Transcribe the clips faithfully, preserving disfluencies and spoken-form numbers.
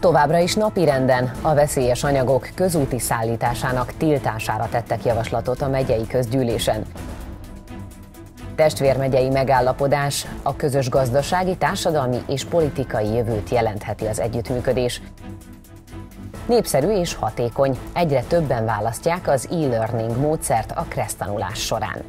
Továbbra is napirenden a veszélyes anyagok közúti szállításának tiltására tettek javaslatot a megyei közgyűlésen. Testvérmegyei megállapodás a közös gazdasági, társadalmi és politikai jövőt jelentheti az együttműködés. Népszerű és hatékony, egyre többen választják az e-learning módszert a kressztanulás során.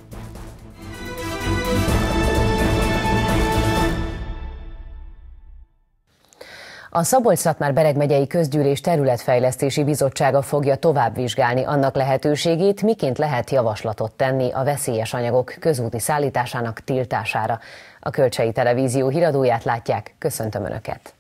A Szabolcs-Szatmár-Bereg megyei közgyűlés területfejlesztési bizottsága fogja továbbvizsgálni annak lehetőségét, miként lehet javaslatot tenni a veszélyes anyagok közúti szállításának tiltására. A Kölcsei Televízió híradóját látják, köszöntöm Önöket!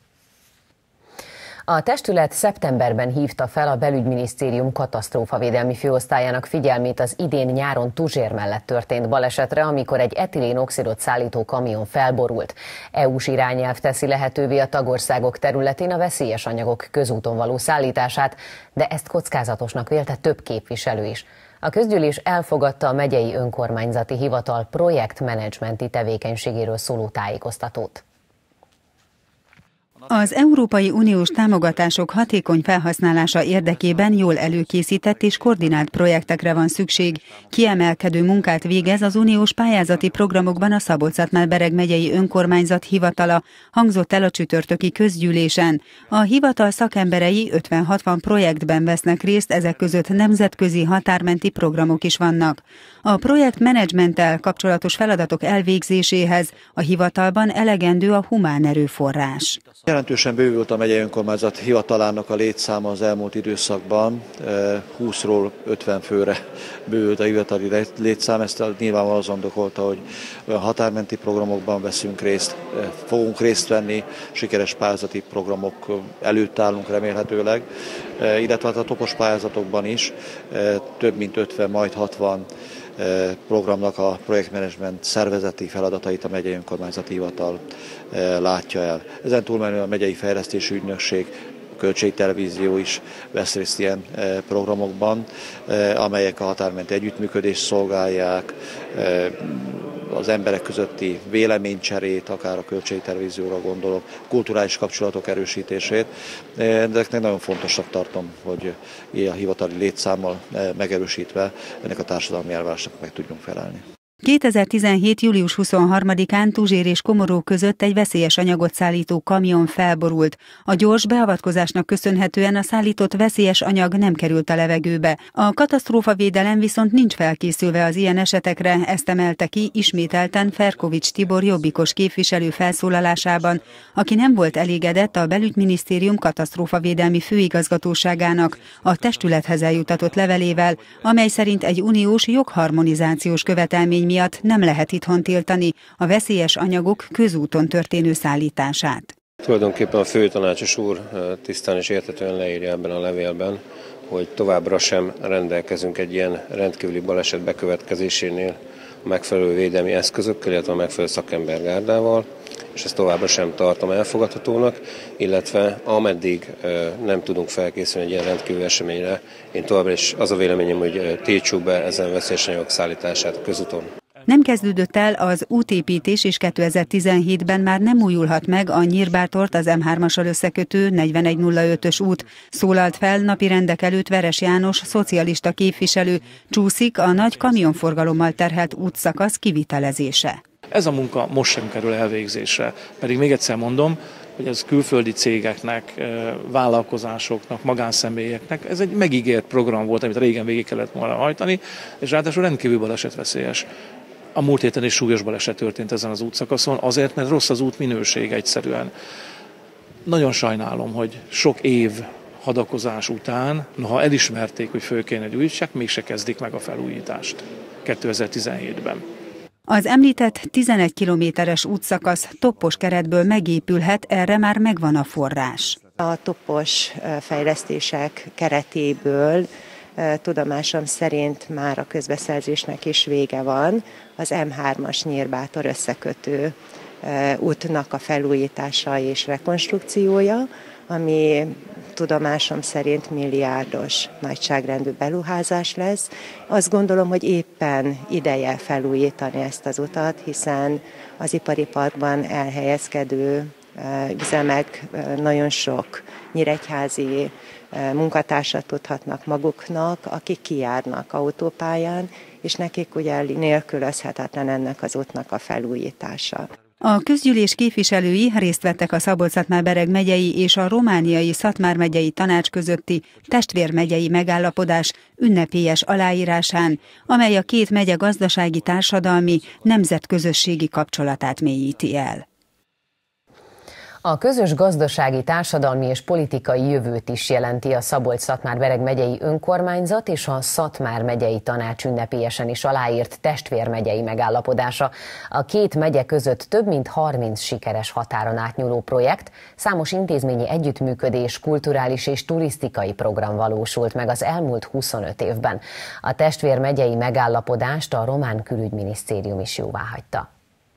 A testület szeptemberben hívta fel a Belügyminisztérium katasztrófavédelmi főosztályának figyelmét az idén nyáron Tuzsér mellett történt balesetre, amikor egy etilén-oxidot szállító kamion felborult. é u-s irányelv teszi lehetővé a tagországok területén a veszélyes anyagok közúton való szállítását, de ezt kockázatosnak vélte több képviselő is. A közgyűlés elfogadta a megyei önkormányzati hivatal projektmenedzsmenti tevékenységéről szóló tájékoztatót. Az Európai Uniós támogatások hatékony felhasználása érdekében jól előkészített és koordinált projektekre van szükség. Kiemelkedő munkát végez az uniós pályázati programokban a Szabolcs-Szatmár-Bereg megyei önkormányzat hivatala, hangzott el a csütörtöki közgyűlésen. A hivatal szakemberei ötven-hatvan projektben vesznek részt, ezek között nemzetközi határmenti programok is vannak. A projektmenedzsmenttel kapcsolatos feladatok elvégzéséhez a hivatalban elegendő a humán erőforrás. Jelentősen bővült a megyei önkormányzat hivatalának a létszáma az elmúlt időszakban, húszról ötven főre bővült a hivatali létszám, ezt nyilvánvalóan azon indokolta, hogy olyan határmenti programokban veszünk részt, fogunk részt venni, sikeres pályázati programok előtt állunk remélhetőleg, illetve a topos pályázatokban is több mint ötven, majd hatvan programnak a projektmenedzsment szervezeti feladatait a megyei önkormányzati hivatal látja el. Ezen túlmenően a megyei fejlesztési ügynökség, a Kölcsei Televízió is vesz részt ilyen programokban, amelyek a határmenti együttműködést szolgálják, az emberek közötti véleménycserét, akár a Kölcsei Televízióra gondolok, kulturális kapcsolatok erősítését. Ezeknek nagyon fontosnak tartom, hogy a hivatali létszámmal megerősítve ennek a társadalmi elvárásnak meg tudjunk felelni. kétezer-tizenhét. július huszonharmadikán Tuzsér és Komoró között egy veszélyes anyagot szállító kamion felborult. A gyors beavatkozásnak köszönhetően a szállított veszélyes anyag nem került a levegőbe. A katasztrófavédelem viszont nincs felkészülve az ilyen esetekre, ezt emelte ki ismételten Ferkovics Tibor jobbikos képviselő felszólalásában, aki nem volt elégedett a Belügyminisztérium katasztrófavédelmi főigazgatóságának a testülethez eljutatott levelével, amely szerint egy uniós jogharmonizációs követelmény miatt nem lehet itthon tiltani a veszélyes anyagok közúton történő szállítását. Tulajdonképpen a főtanácsos úr tisztán és érthetően leírja ebben a levélben, hogy továbbra sem rendelkezünk egy ilyen rendkívüli baleset bekövetkezésénél a megfelelő védelmi eszközökkel, illetve a megfelelő szakembergárdával, és ezt továbbra sem tartom elfogadhatónak, illetve ameddig nem tudunk felkészülni egy ilyen rendkívüli eseményre, én továbbra is az a véleményem, hogy tiltsuk be ezen veszélyes anyagok szállítását a közúton. Nem kezdődött el az útépítés, és kétezer-tizenhétben már nem újulhat meg a Nyírbátort az em hármassal összekötő negyvenegy nulla ötös út. Szólalt fel napirendek előtt Veres János, szocialista képviselő, csúszik a nagy kamionforgalommal terhelt útszakasz kivitelezése. Ez a munka most sem kerül elvégzésre, pedig még egyszer mondom, hogy ez külföldi cégeknek, vállalkozásoknak, magánszemélyeknek, ez egy megígért program volt, amit régen végig kellett volna hajtani, és ráadásul rendkívül balesetveszélyes. A múlt héten is súlyos baleset történt ezen az útszakaszon, azért, mert rossz az út minőség egyszerűen. Nagyon sajnálom, hogy sok év hadakozás után, noha elismerték, hogy föl kéne gyújtsák, mégse kezdik meg a felújítást kétezer-tizenhétben. Az említett tizenegy kilométeres útszakasz toppos keretből megépülhet, erre már megvan a forrás. A toppos fejlesztések keretéből tudomásom szerint már a közbeszerzésnek is vége van. Az em hármas Nyírbátor összekötő útnak a felújítása és rekonstrukciója, ami tudomásom szerint milliárdos nagyságrendű beruházás lesz. Azt gondolom, hogy éppen ideje felújítani ezt az utat, hiszen az ipari parkban elhelyezkedő üzemek nagyon sok nyíregyházi munkatársat tudhatnak maguknak, akik kijárnak autópályán, és nekik ugye nélkülözhetetlen ennek az útnak a felújítása. A közgyűlés képviselői részt vettek a Szabolcs-Szatmár-Bereg megyei és a romániai Szatmár megyei tanács közötti testvérmegyei megállapodás ünnepélyes aláírásán, amely a két megye gazdasági, társadalmi, nemzetközösségi kapcsolatát mélyíti el. A közös gazdasági, társadalmi és politikai jövőt is jelenti a Szabolcs-Szatmár-Bereg megyei önkormányzat és a Szatmár megyei tanács ünnepélyesen is aláírt testvérmegyei megállapodása. A két megye között több mint harminc sikeres határon átnyúló projekt, számos intézményi együttműködés, kulturális és turisztikai program valósult meg az elmúlt huszonöt évben. A testvérmegyei megállapodást a román külügyminisztérium is jóváhagyta.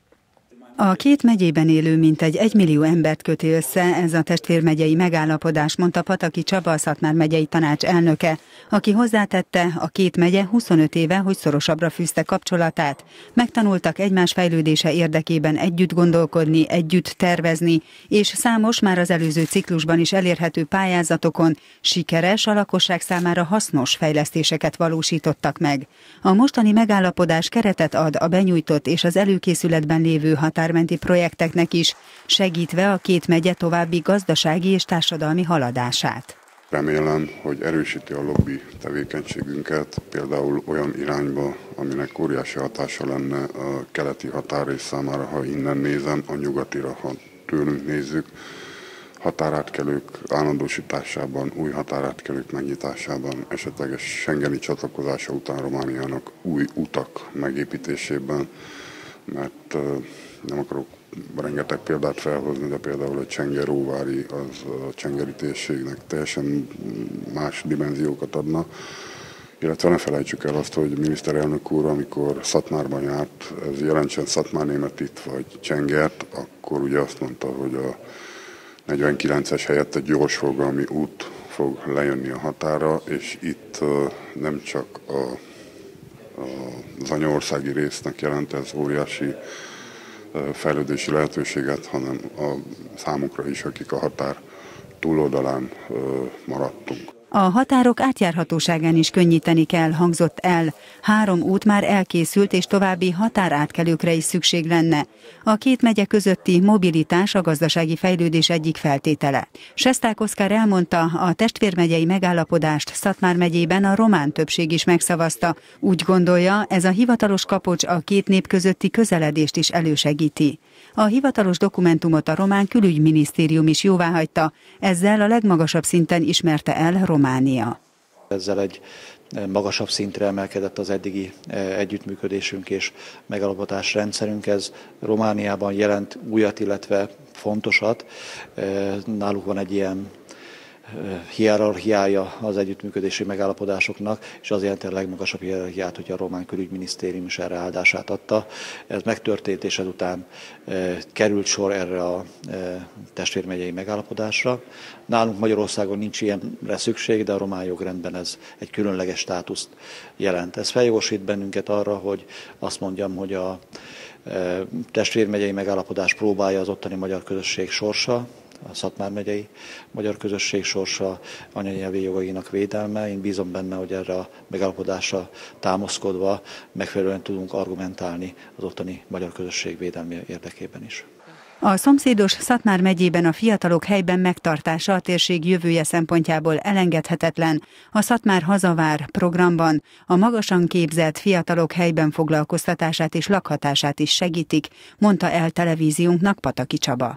A két megyében élő mintegy egymillió embert köti össze ez a testvérmegyei megállapodás, mondta Pataki Csaba, a Szatmár megyei tanács elnöke, aki hozzátette, a két megye huszonöt éve, hogy szorosabbra fűzte kapcsolatát. Megtanultak egymás fejlődése érdekében együtt gondolkodni, együtt tervezni, és számos már az előző ciklusban is elérhető pályázatokon sikeres, a lakosság számára hasznos fejlesztéseket valósítottak meg. A mostani megállapodás keretet ad a benyújtott és az előkészületben lévő határmenti projekteknek is, segítve a két megye további gazdasági és társadalmi haladását. Remélem, hogy erősíti a lobby tevékenységünket, például olyan irányba, aminek óriási hatása lenne a keleti határrész számára, ha innen nézem, a nyugatira, ha tőlünk nézzük, határátkelők állandósításában, új határátkelők megnyitásában, esetleges schengeni csatlakozása után Romániának új utak megépítésében, mert nem akarok rengeteg példát felhozni, de például a Csengeróvári az a csengeri térségnek teljesen más dimenziókat adna. Illetve ne felejtsük el azt, hogy a miniszterelnök úr, amikor Szatmárban járt, ez jelentsen Szatmárnémetit vagy Csengert, akkor ugye azt mondta, hogy a negyvenkilences helyett egy gyorsforgalmi út fog lejönni a határa, és itt nem csak a, a, az anyaországi résznek jelent ez óriási fejlődési lehetőséget, hanem a számunkra is, akik a határ túloldalán maradtunk. A határok átjárhatóságán is könnyíteni kell, hangzott el. Három út már elkészült, és további határátkelőkre is szükség lenne. A két megye közötti mobilitás a gazdasági fejlődés egyik feltétele. Sesták Oszkár elmondta, a testvérmegyei megállapodást Szatmár megyében a román többség is megszavazta. Úgy gondolja, ez a hivatalos kapocs a két nép közötti közeledést is elősegíti. A hivatalos dokumentumot a román külügyminisztérium is jóváhagyta, ezzel a legmagasabb szinten ismerte el Románia. Ezzel egy magasabb szintre emelkedett az eddigi együttműködésünk és megalapodás rendszerünk. Ez Romániában jelent újat, illetve fontosat. Náluk van egy ilyen hierarchiája az együttműködési megállapodásoknak, és az jelenti a legmagasabb hierarchiát, hogy a román külügyminisztérium is erre áldását adta. Ez megtörtént, és ezután e, került sor erre a e, testvérmegyei megállapodásra. Nálunk Magyarországon nincs ilyenre szükség, de a román jogrendben ez egy különleges státuszt jelent. Ez feljogosít bennünket arra, hogy azt mondjam, hogy a e, testvérmegyei megállapodás próbálja az ottani magyar közösség sorsa, a Szatmár megyei magyar közösség sorsa, anyanyelvi jogainak védelme. Én bízom benne, hogy erre a megállapodásra támaszkodva megfelelően tudunk argumentálni az ottani magyar közösség védelme érdekében is. A szomszédos Szatmár megyében a fiatalok helyben megtartása a térség jövője szempontjából elengedhetetlen. A Szatmár Hazavár programban a magasan képzett fiatalok helyben foglalkoztatását és lakhatását is segítik, mondta el televíziónknak Pataki Csaba.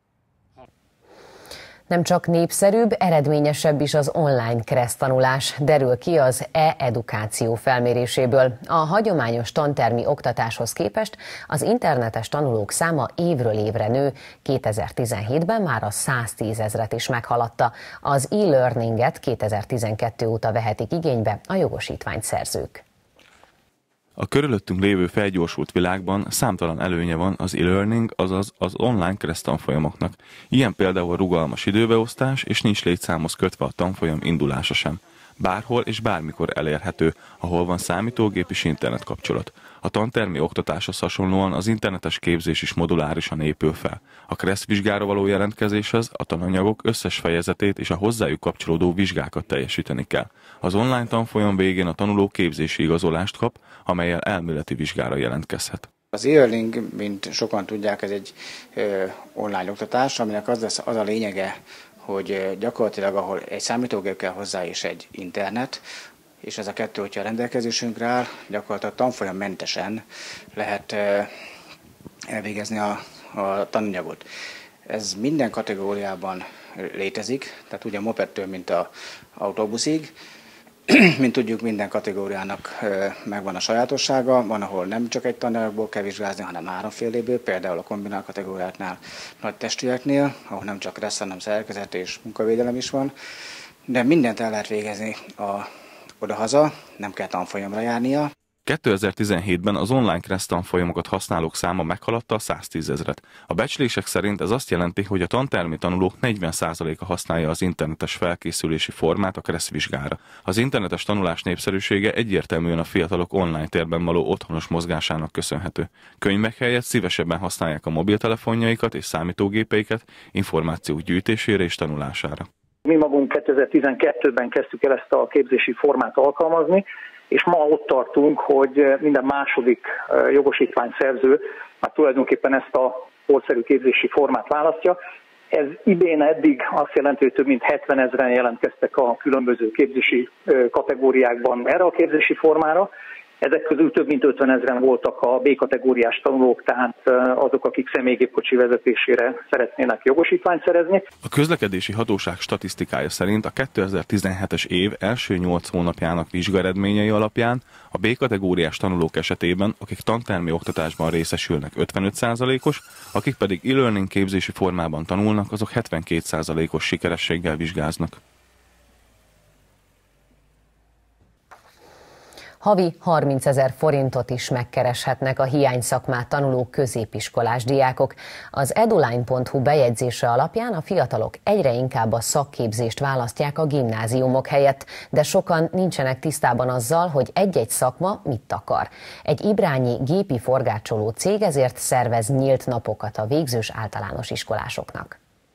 Nem csak népszerűbb, eredményesebb is az online kereszttanulás, derül ki az e-edukáció felméréséből. A hagyományos tantermi oktatáshoz képest az internetes tanulók száma évről évre nő, kétezer-tizenhétben már a száztízezret is meghaladta. Az e-learninget kétezer-tizenkettő óta vehetik igénybe a jogosítványt szerzők. A körülöttünk lévő felgyorsult világban számtalan előnye van az e-learning, azaz az online kereszttanfolyamoknak. Ilyen például a rugalmas időbeosztás, és nincs létszámhoz kötve a tanfolyam indulása sem. bárhol és bármikor elérhető, ahol van számítógép és internet kapcsolat. A tantermi oktatáshoz hasonlóan az internetes képzés is modulárisan épül fel. A KRESZ vizsgára való jelentkezéshez a tananyagok összes fejezetét és a hozzájuk kapcsolódó vizsgákat teljesíteni kell. Az online tanfolyam végén a tanuló képzési igazolást kap, amellyel elméleti vizsgára jelentkezhet. Az e-learning, mint sokan tudják, ez egy ö, online oktatás, aminek az, lesz, az a lényege, hogy gyakorlatilag ahol egy számítógép kell hozzá és egy internet, és ez a kettő, hogyha a rendelkezésünkre áll, gyakorlatilag tanfolyammentesen lehet elvégezni a, a tananyagot. Ez minden kategóriában létezik, tehát ugye a mopedtől, mint az autóbuszig. Mint tudjuk, minden kategóriának megvan a sajátossága, van, ahol nem csak egy tananyagból kell vizsgázni, hanem háromféléből, például a kombinált kategóriáknál, nagy testűeknél, ahol nem csak reszt, hanem szerkezet és munkavédelem is van, de mindent el lehet végezni a odahaza, nem kell tanfolyamra járnia. kétezer-tizenhétben az online KRESZ tanfolyamokat használók száma meghaladta a száztízezret. A becslések szerint ez azt jelenti, hogy a tantermi tanulók negyven százaléka használja az internetes felkészülési formát a KRESZ vizsgára. Az internetes tanulás népszerűsége egyértelműen a fiatalok online térben való otthonos mozgásának köszönhető. Könyvek helyett szívesebben használják a mobiltelefonjaikat és számítógépeiket információk gyűjtésére és tanulására. Mi magunk kétezer-tizenkettőben kezdtük el ezt a képzési formát alkalmazni, és ma ott tartunk, hogy minden második jogosítványszerző már tulajdonképpen ezt a korszerű képzési formát választja. Ez idén eddig azt jelenti, hogy több mint hetvenezren jelentkeztek a különböző képzési kategóriákban erre a képzési formára. Ezek közül több mint ötvenezren voltak a B-kategóriás tanulók, tehát azok, akik személygépkocsi vezetésére szeretnének jogosítványt szerezni. A közlekedési hatóság statisztikája szerint a kétezer-tizenhetes év első nyolc hónapjának vizsgaeredményei alapján a B-kategóriás tanulók esetében, akik tantermi oktatásban részesülnek, ötvenöt százalékos, akik pedig e-learning képzési formában tanulnak, azok hetvenkét százalékos sikerességgel vizsgáznak. Havi harmincezer forintot is megkereshetnek a hiányszakmát tanuló középiskolás diákok. Az eduline pont hu bejegyzése alapján a fiatalok egyre inkább a szakképzést választják a gimnáziumok helyett, de sokan nincsenek tisztában azzal, hogy egy-egy szakma mit akar. Egy ibrányi gépi forgácsoló cég ezért szervez nyílt napokat a végzős általános iskolásoknak.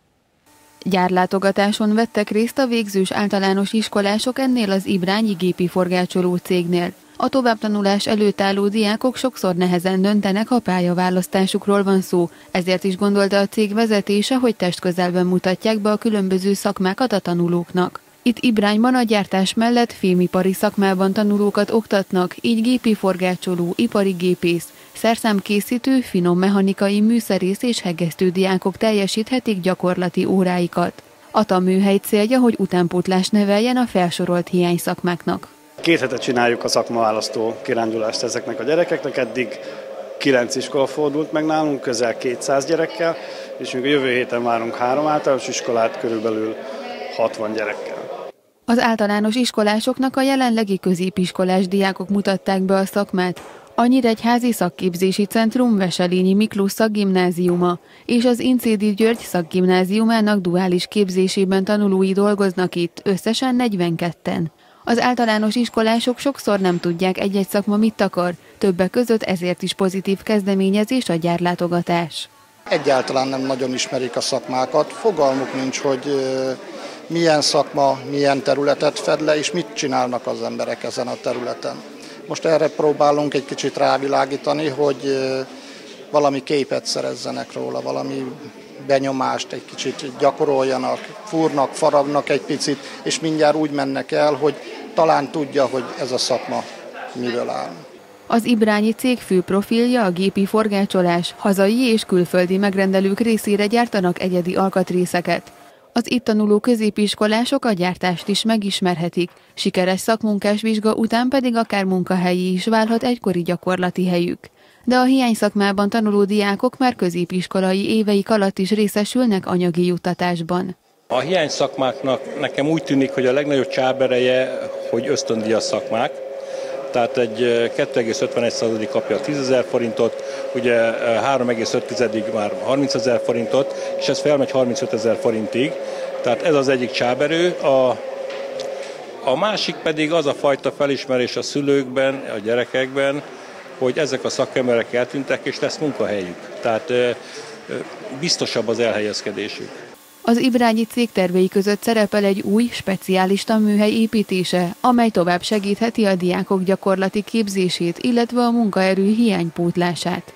Gyárlátogatáson vettek részt a végzős általános iskolások ennél az ibrányi gépi forgácsoló cégnél. A továbbtanulás előtt álló diákok sokszor nehezen döntenek, ha pályaválasztásukról van szó, ezért is gondolta a cég vezetése, hogy testközelben mutatják be a különböző szakmákat a tanulóknak. Itt Ibrányban a gyártás mellett fémipari szakmában tanulókat oktatnak, így gépi forgácsoló, ipari gépész, szerszámkészítő, finom mechanikai, műszerész és hegesztő diákok teljesíthetik gyakorlati óráikat. A tanműhely célja, hogy utánpótlást neveljen a felsorolt hiányszakmáknak. Két hete csináljuk a szakmaválasztó kirándulást ezeknek a gyerekeknek, eddig kilenc iskola fordult meg nálunk, közel kétszáz gyerekkel, és még a jövő héten várunk három általános iskolát, körülbelül hatvan gyerekkel. Az általános iskolásoknak a jelenlegi középiskolás diákok mutatták be a szakmát, a Nyíregyházi Szakképzési Centrum Veselényi Miklós Szakgimnáziuma és az Incédi György Szakgimnáziumának duális képzésében tanulói dolgoznak itt, összesen negyvenketten. Az általános iskolások sokszor nem tudják egy-egy szakma mit akar, többek között ezért is pozitív kezdeményezés a gyárlátogatás. Egyáltalán nem nagyon ismerik a szakmákat, fogalmuk nincs, hogy milyen szakma, milyen területet fed le, és mit csinálnak az emberek ezen a területen. Most erre próbálunk egy kicsit rávilágítani, hogy valami képet szerezzenek róla, valami benyomást egy kicsit gyakoroljanak, fúrnak, faragnak egy picit, és mindjárt úgy mennek el, hogy talán tudja, hogy ez a szakma miről áll. Az ibrányi cég fő profilja a gépi forgácsolás, hazai és külföldi megrendelők részére gyártanak egyedi alkatrészeket. Az itt tanuló középiskolások a gyártást is megismerhetik, sikeres szakmunkás vizsga után pedig akár munkahelyi is válhat egykori gyakorlati helyük. De a hiányszakmában tanuló diákok már középiskolai éveik alatt is részesülnek anyagi juttatásban. A hiányszakmáknak nekem úgy tűnik, hogy a legnagyobb csábereje, hogy ösztöndíjas szakmák. Tehát egy kettő egész ötvenegy százalék kapja a tízezer forintot, ugye három egész öt már harmincezer forintot, és ez felmegy harmincötezer forintig. Tehát ez az egyik csáberő. A, A másik pedig az a fajta felismerés a szülőkben, a gyerekekben, hogy ezek a szakemberek eltűntek, és lesz munkahelyük. Tehát biztosabb az elhelyezkedésük. Az ibrányi cég tervei között szerepel egy új, speciális tanműhely építése, amely tovább segítheti a diákok gyakorlati képzését, illetve a munkaerő hiánypótlását.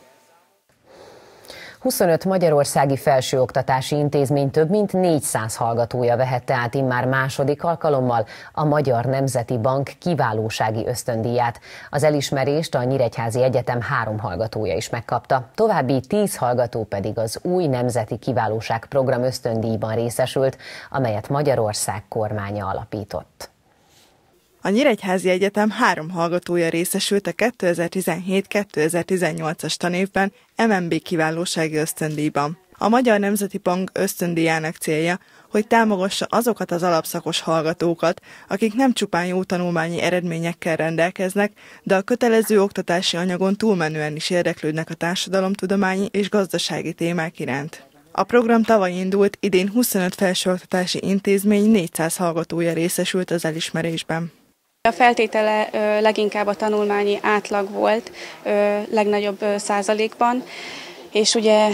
huszonöt magyarországi felsőoktatási intézmény több mint négyszáz hallgatója vehette át immár második alkalommal a Magyar Nemzeti Bank kiválósági ösztöndíját. Az elismerést a Nyíregyházi Egyetem három hallgatója is megkapta, további tíz hallgató pedig az új Nemzeti Kiválóság Program ösztöndíjban részesült, amelyet Magyarország kormánya alapított. A Nyíregyházi Egyetem három hallgatója részesült a kétezer-tizenhét kétezer-tizennyolcas tanévben em en bé kiválósági ösztöndíjban. A Magyar Nemzeti Bank ösztöndíjának célja, hogy támogassa azokat az alapszakos hallgatókat, akik nem csupán jó tanulmányi eredményekkel rendelkeznek, de a kötelező oktatási anyagon túlmenően is érdeklődnek a társadalomtudományi és gazdasági témák iránt. A program tavaly indult, idén huszonöt felsőoktatási intézmény négyszáz hallgatója részesült az elismerésben. A feltétele leginkább a tanulmányi átlag volt, legnagyobb százalékban, és ugye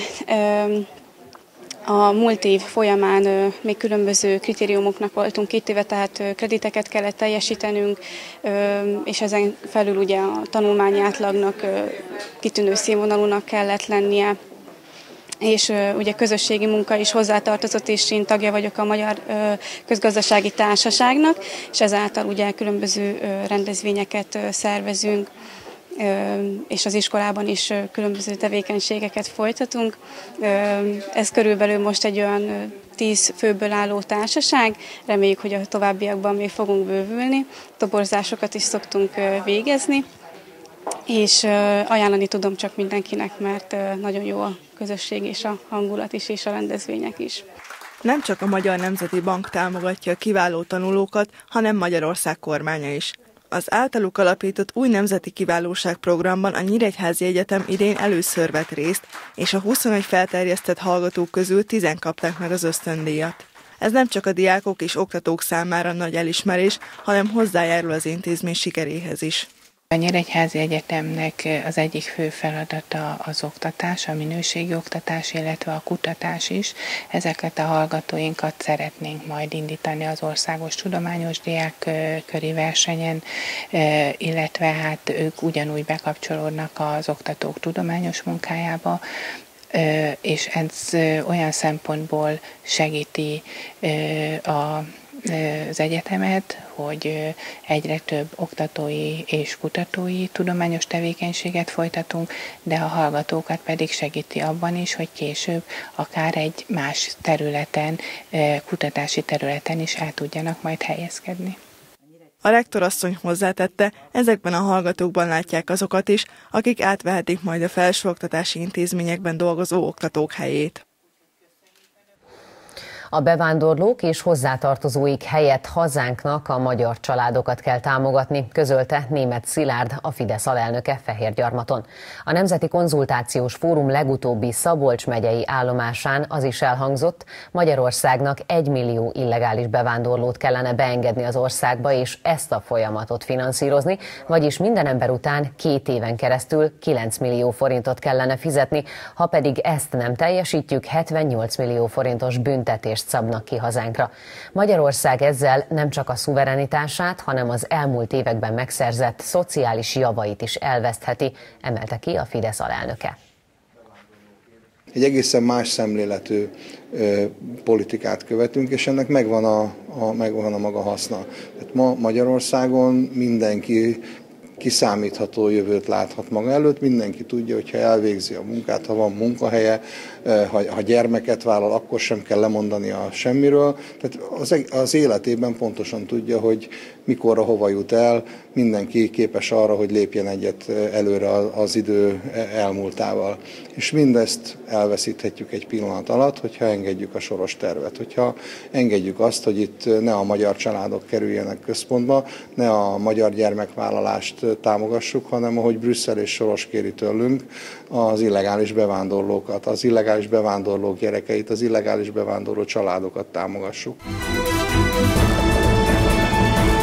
a múlt év folyamán még különböző kritériumoknak voltunk kitéve, tehát krediteket kellett teljesítenünk, és ezen felül ugye a tanulmányi átlagnak kitűnő színvonalúnak kellett lennie, és ugye közösségi munka is hozzátartozott, és én tagja vagyok a Magyar Közgazdasági Társaságnak, és ezáltal ugye különböző rendezvényeket szervezünk, és az iskolában is különböző tevékenységeket folytatunk. Ez körülbelül most egy olyan tíz főből álló társaság, reméljük, hogy a továbbiakban még fogunk bővülni, toborzásokat is szoktunk végezni, és ajánlani tudom csak mindenkinek, mert nagyon jó a közösség és a hangulat is, és a rendezvények is. Nem csak a Magyar Nemzeti Bank támogatja a kiváló tanulókat, hanem Magyarország kormánya is. Az általuk alapított új nemzeti kiválóságprogramban a Nyíregyházi Egyetem idén először vett részt, és a huszonegy felterjesztett hallgatók közül tízen kapták meg az ösztöndíjat. Ez nem csak a diákok és oktatók számára nagy elismerés, hanem hozzájárul az intézmény sikeréhez is. A Nyíregyházi Egyetemnek az egyik fő feladata az oktatás, a minőségi oktatás, illetve a kutatás is. Ezeket a hallgatóinkat szeretnénk majd indítani az országos tudományos diákköri versenyen, illetve hát ők ugyanúgy bekapcsolódnak az oktatók tudományos munkájába, és ez olyan szempontból segíti a az egyetemet, hogy egyre több oktatói és kutatói tudományos tevékenységet folytatunk, de a hallgatókat pedig segíti abban is, hogy később akár egy más területen, kutatási területen is el tudjanak majd helyezkedni. A rektorasszony hozzátette, ezekben a hallgatókban látják azokat is, akik átvehetik majd a felsőoktatási intézményekben dolgozó oktatók helyét. A bevándorlók és hozzátartozóik helyett hazánknak a magyar családokat kell támogatni, közölte Németh Szilárd, a Fidesz alelnöke Fehérgyarmaton. A Nemzeti Konzultációs Fórum legutóbbi Szabolcs megyei állomásán az is elhangzott, Magyarországnak egymillió illegális bevándorlót kellene beengedni az országba, és ezt a folyamatot finanszírozni, vagyis minden ember után két éven keresztül kilenc millió forintot kellene fizetni, ha pedig ezt nem teljesítjük, hetvennyolc millió forintos büntetést szabnak ki hazánkra. Magyarország ezzel nem csak a szuverenitását, hanem az elmúlt években megszerzett szociális javait is elvesztheti, emelte ki a Fidesz alelnöke. Egy egészen más szemléletű ö, politikát követünk, és ennek megvan a, a, megvan a maga haszna. Tehát ma Magyarországon mindenki kiszámítható jövőt láthat maga előtt, mindenki tudja, hogy ha elvégzi a munkát, ha van munkahelye, ha, ha gyermeket vállal, akkor sem kell lemondani a semmiről. Tehát az, az életében pontosan tudja, hogy mikorra hova jut el, mindenki képes arra, hogy lépjen egyet előre az idő elmúltával. És mindezt elveszíthetjük egy pillanat alatt, hogyha engedjük a soros tervet, hogyha engedjük azt, hogy itt ne a magyar családok kerüljenek központba, ne a magyar gyermekvállalást támogassuk, hanem ahogy Brüsszel és Soros kéri tőlünk, az illegális bevándorlókat, az illegális bevándorlók gyerekeit, az illegális bevándorló családokat támogassuk.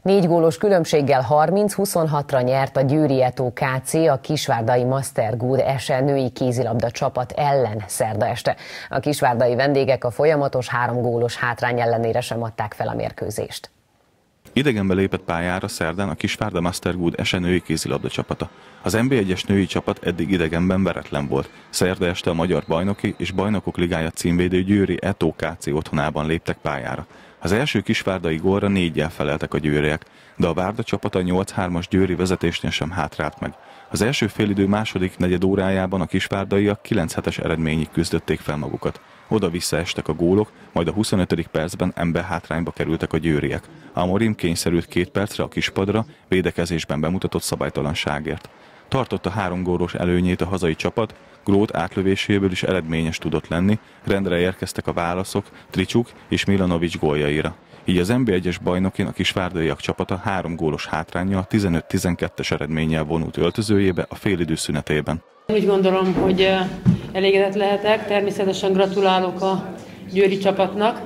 Négy gólos különbséggel harminc huszonhatra nyert a Győri Eto ká cé a kisvárdai Master Good Ese női kézilabda csapat ellen szerda este. A kisvárdai vendégek a folyamatos három gólos hátrány ellenére sem adták fel a mérkőzést. Idegenbe lépett pályára szerdán a Kisvárda Master Good Ese női kézilabda csapata. Az en bé egyes női csapat eddig idegenben veretlen volt. Szerda este a Magyar Bajnoki és Bajnokok Ligája címvédő Győri Eto ká cé otthonában léptek pályára. Az első kisvárdai gólra négyel feleltek a győriek, de a Várda csapata nyolc hármas győri vezetésnél sem hátrált meg. Az első félidő második negyed órájában a kisvárdaiak kilenc hetes eredményig küzdötték fel magukat. Oda-vissza estek a gólok, majd a huszonötödik percben ember hátrányba kerültek a győriek. Amorim kényszerült két percre a kispadra, védekezésben bemutatott szabálytalanságért. Tartotta három gólos előnyét a hazai csapat, Grót átlövéséből is eredményes tudott lenni, rendre érkeztek a válaszok Tricsuk és Milanovic góljaira. Így az en bé egyes bajnokin a kisvárdaiak csapata három gólos hátránnyal tizenöt tizenkettes eredménnyel vonult öltözőjébe a félidő szünetében. Úgy gondolom, hogy elégedett lehetek, természetesen gratulálok a győri csapatnak.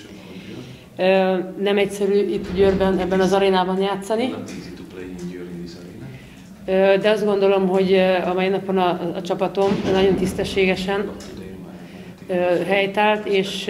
Nem egyszerű itt Győrben, ebben az arénában játszani. De azt gondolom, hogy a mai napon a, a csapatom nagyon tisztességesen helytált, és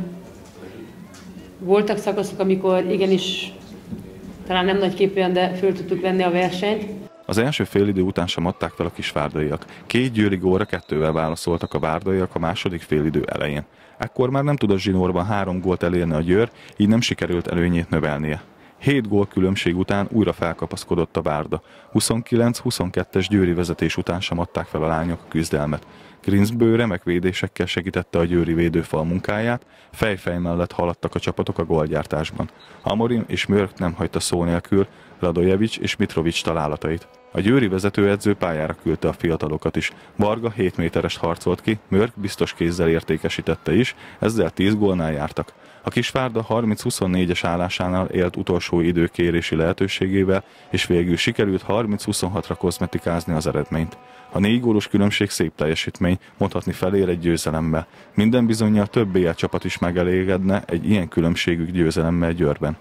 voltak szakaszok, amikor igenis, talán nem nagyképűen, de föl tudtuk venni a versenyt. Az első félidő után sem adták fel a kisvárdaiak. Két győri gólra kettővel válaszoltak a várdaiak a második félidő elején. Ekkor már nem tudott zsinórban három gólt elérni a Győr, így nem sikerült előnyét növelnie. Hét gól különbség után újra felkapaszkodott a Várda. huszonkilenc huszonkettes győri vezetés után sem adták fel a lányok a küzdelmet. Grinzbő remek védésekkel segítette a győri védőfal munkáját, fejfej mellett haladtak a csapatok a gólgyártásban. Amorim és Mörk nem hagyta szó nélkül Radojevic és Mitrovic találatait. A győri vezetőedző pályára küldte a fiatalokat is. Varga hét méterest harcolt ki, Mörk biztos kézzel értékesítette is, ezzel tíz gólnál jártak. A Kisvárda harminc huszonnégyes állásánál élt utolsó időkérési lehetőségével, és végül sikerült harminc huszonhatra kozmetikázni az eredményt. A négy gólos különbség szép teljesítmény, mondhatni felér egy győzelemmel. Minden bizonnyal több bé el csapat is megelégedne egy ilyen különbségű győzelemmel Győrben.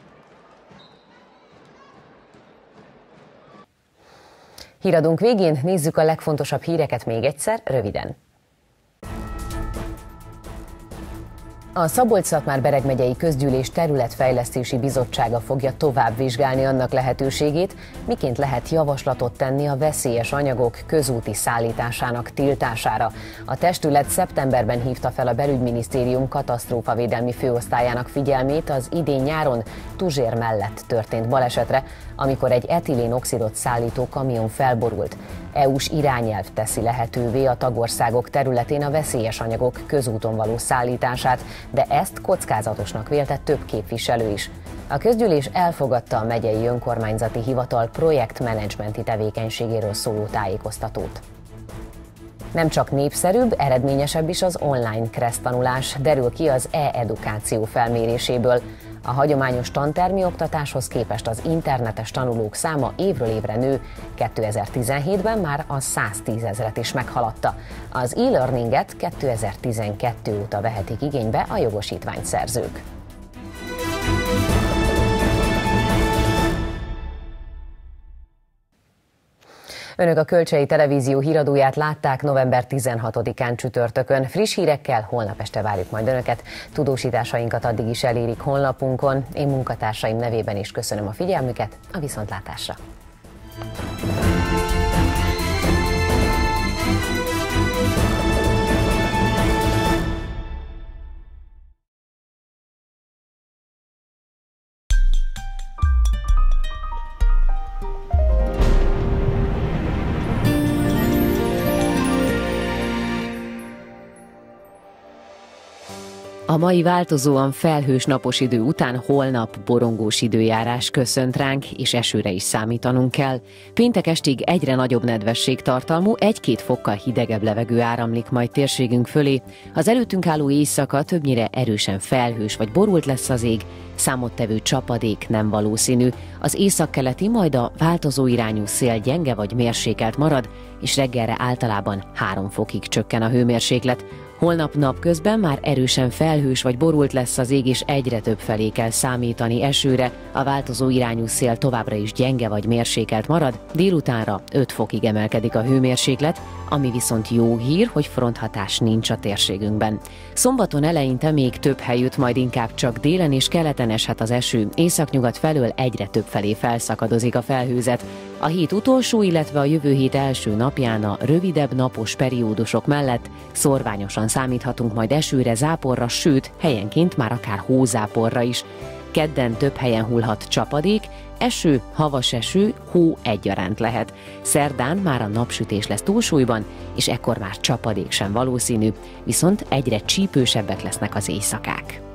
Híradónk végén nézzük a legfontosabb híreket még egyszer, röviden. A Szabolcs-Szatmár-Bereg megyei közgyűlés területfejlesztési bizottsága fogja tovább vizsgálni annak lehetőségét, miként lehet javaslatot tenni a veszélyes anyagok közúti szállításának tiltására. A testület szeptemberben hívta fel a Belügyminisztérium katasztrófavédelmi főosztályának figyelmét az idén nyáron Tuzsér mellett történt balesetre, amikor egy etilén-oxidot szállító kamion felborult. é u-s irányelv teszi lehetővé a tagországok területén a veszélyes anyagok közúton való szállítását, de ezt kockázatosnak vélte több képviselő is. A közgyűlés elfogadta a megyei önkormányzati hivatal projektmenedzsmenti tevékenységéről szóló tájékoztatót. Nem csak népszerűbb, eredményesebb is az online kereszttanulás, derül ki az e-edukáció felméréséből. A hagyományos tantermi oktatáshoz képest az internetes tanulók száma évről évre nő, kétezer-tizenhétben már a száztízezret is meghaladta. Az e-learninget kétezer-tizenkettő óta vehetik igénybe a jogosítványszerzők. Önök a Kölcsei Televízió híradóját látták november tizenhatodikán csütörtökön. Friss hírekkel holnap este várjuk majd Önöket. Tudósításainkat addig is elérik honlapunkon. Én munkatársaim nevében is köszönöm a figyelmüket, a viszontlátásra! A mai változóan felhős napos idő után holnap borongós időjárás köszönt ránk, és esőre is számítanunk kell. Péntek estig egyre nagyobb nedvesség tartalmú, egy-két fokkal hidegebb levegő áramlik majd térségünk fölé. Az előttünk álló éjszaka többnyire erősen felhős vagy borult lesz az ég, számottevő csapadék nem valószínű. Az északkeleti, majd a változó irányú szél gyenge vagy mérsékelt marad, és reggelre általában három fokig csökken a hőmérséklet. Holnap napközben már erősen felhős vagy borult lesz az ég, és egyre több felé kell számítani esőre. A változó irányú szél továbbra is gyenge vagy mérsékelt marad, délutánra öt fokig emelkedik a hőmérséklet, ami viszont jó hír, hogy fronthatás nincs a térségünkben. Szombaton eleinte még több helyütt, majd inkább csak délen és keleten eshet az eső, északnyugat felől egyre több felé felszakadozik a felhőzet. A hét utolsó, illetve a jövő hét első napján a rövidebb napos periódusok mellett szorványosan számíthatunk majd esőre, záporra, sőt, helyenként már akár hózáporra is. Kedden több helyen hullhat csapadék, eső, havas eső, hó egyaránt lehet. Szerdán már a napsütés lesz túlsúlyban, és ekkor már csapadék sem valószínű, viszont egyre csípősebbek lesznek az éjszakák.